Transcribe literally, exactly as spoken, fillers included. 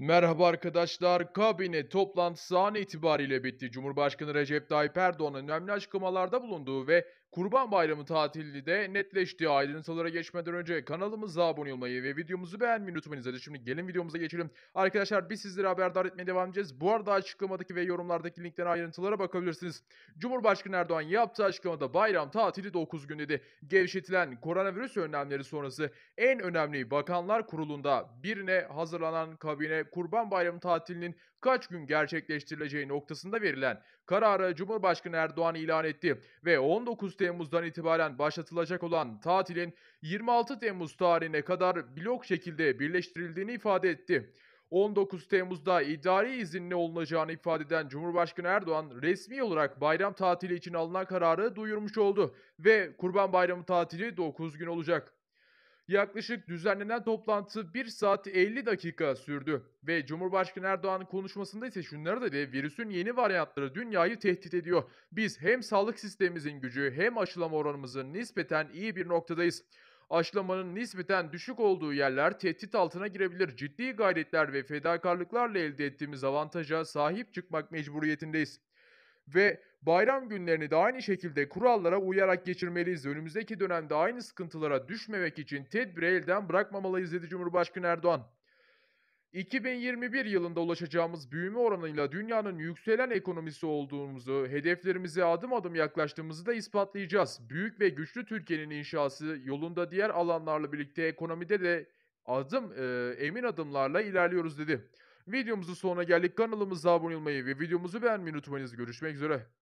Merhaba arkadaşlar. Kabine toplantısı an itibariyle bitti. Cumhurbaşkanı Recep Tayyip Erdoğan'ın önemli açıklamalarda bulunduğu ve Kurban Bayramı tatili de netleşti. Ayrıntılara geçmeden önce kanalımıza abone olmayı ve videomuzu beğenmeyi unutmayınız. Hadi şimdi gelin videomuza geçelim. Arkadaşlar biz sizleri haberdar etmeye devam edeceğiz. Bu arada açıklamadaki ve yorumlardaki linkten ayrıntılara bakabilirsiniz. Cumhurbaşkanı Erdoğan yaptığı açıklamada bayram tatili dokuz gün dedi. Gevşetilen koronavirüs önlemleri sonrası en önemli bakanlar kurulunda birine hazırlanan kabine Kurban Bayramı tatilinin kaç gün gerçekleştirileceği noktasında verilen kararı Cumhurbaşkanı Erdoğan ilan etti ve on dokuz Temmuz'dan itibaren başlatılacak olan tatilin yirmi altı Temmuz tarihine kadar blok şekilde birleştirildiğini ifade etti. on dokuz Temmuz'da idari izinli olunacağını ifade eden Cumhurbaşkanı Erdoğan resmi olarak bayram tatili için alınan kararı duyurmuş oldu ve Kurban Bayramı tatili dokuz gün olacak. Yaklaşık düzenlenen toplantı bir saat elli dakika sürdü ve Cumhurbaşkanı Erdoğan konuşmasında ise şunları dedi: "Virüsün yeni varyantları dünyayı tehdit ediyor. Biz hem sağlık sistemimizin gücü hem aşılama oranımızın nispeten iyi bir noktadayız. Aşılamanın nispeten düşük olduğu yerler tehdit altına girebilir. Ciddi gayretler ve fedakarlıklarla elde ettiğimiz avantaja sahip çıkmak mecburiyetindeyiz. Ve bayram günlerini de aynı şekilde kurallara uyarak geçirmeliyiz. Önümüzdeki dönemde aynı sıkıntılara düşmemek için tedbiri elden bırakmamalıyız," dedi Cumhurbaşkanı Erdoğan. iki bin yirmi bir yılında ulaşacağımız büyüme oranıyla dünyanın yükselen ekonomisi olduğumuzu, hedeflerimize adım adım yaklaştığımızı da ispatlayacağız. Büyük ve güçlü Türkiye'nin inşası yolunda diğer alanlarla birlikte ekonomide de adım eee, emin adımlarla ilerliyoruz dedi. Videomuzun sonuna geldik. Kanalımıza abone olmayı ve videomuzu beğenmeyi unutmayınız. Görüşmek üzere.